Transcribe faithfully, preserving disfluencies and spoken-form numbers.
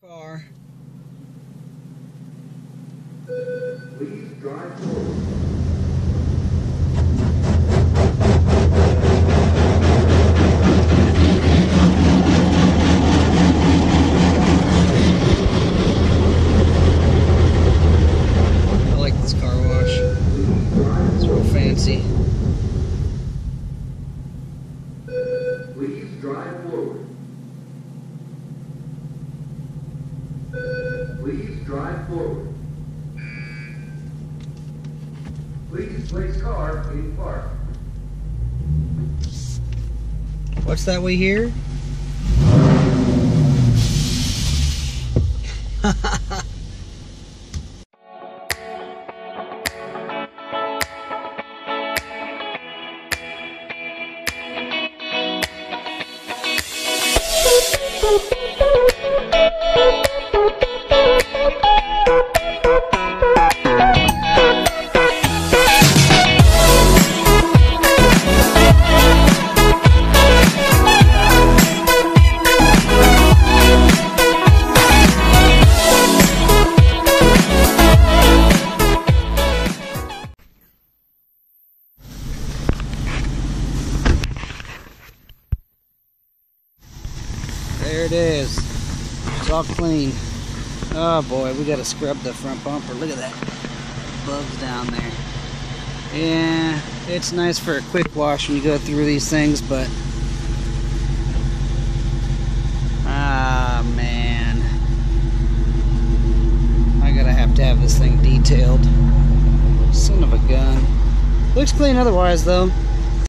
Car. Please drive forward. I like this car wash. It's real fancy. Please drive forward. Please drive forward. Please place car in park. What's that we hear? There it is. It's all clean. Oh boy, we gotta scrub the front bumper. Look at that. Bugs down there. Yeah, it's nice for a quick wash when you go through these things, but ah man, I gotta have to have this thing detailed. Son of a gun. Looks clean otherwise though.